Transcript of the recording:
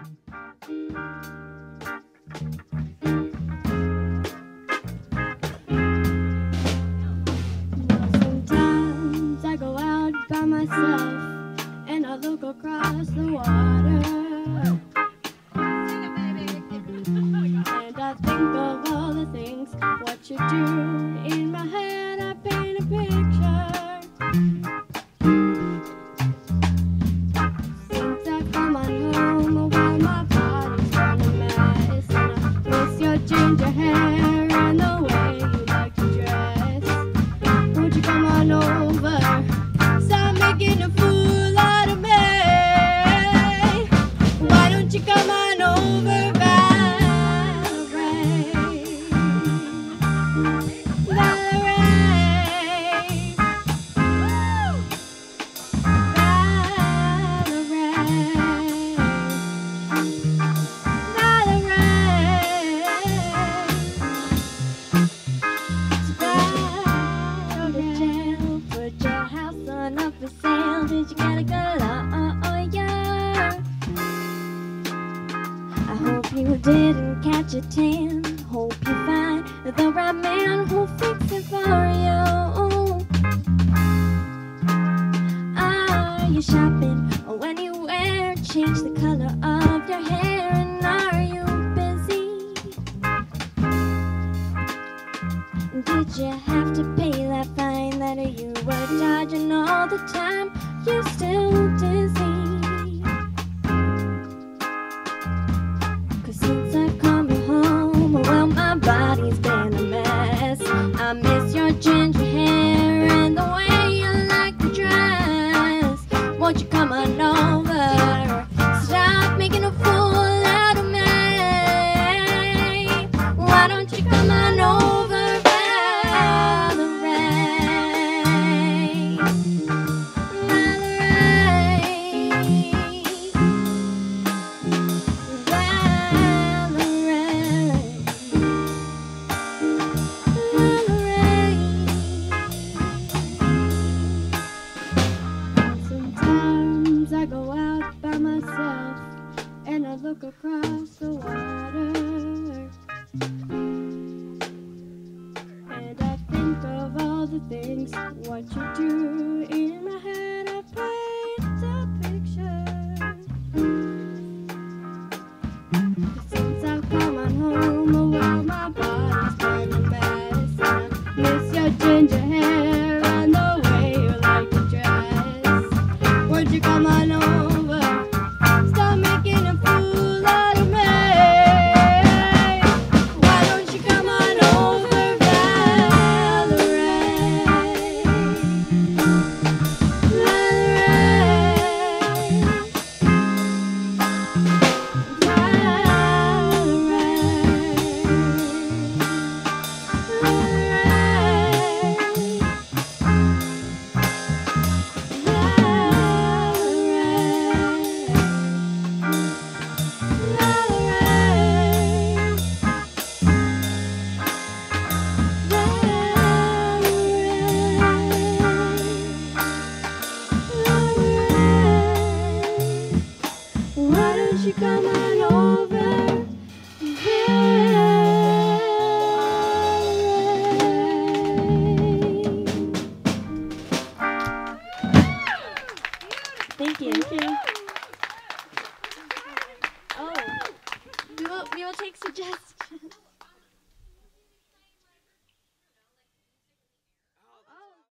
Sometimes I go out by myself and I look across the water. And I think of all the things, what you do. In my head I paint a picture. Since I've come on home, well, my body's been a mess. And I miss your ginger hair and the way you like to dress. Won't you come on over? Stop making a fool out of me. Why don't you come on over, Valerie? Valerie. Did you get a good lawyer? I hope you didn't catch a tan. Hope you find the right man who'll fix it for you. Are you shopping or anywhere? Change the color of your hair. And are you busy? Did you have to pay that fine that you were charging all the time? You still dizzy? 'Cause since I've come home, well, my body's been a mess. I miss your ginger hair and the way you like to dress. Won't you come on over? Stop making a fool out of me. Why don't you come on over? I go out by myself and I look across the water, and I think of all the things, what you do. In my head I paint a picture. Since I've come on home, well, my body's been a mess. I miss your ginger hair and the way you like to dress. Won't you come on over? Stop making a fool out of me. Why don't you come on over, Valerie? Why don't you come on over? Thank you. Thank you. Oh, we will take suggestions.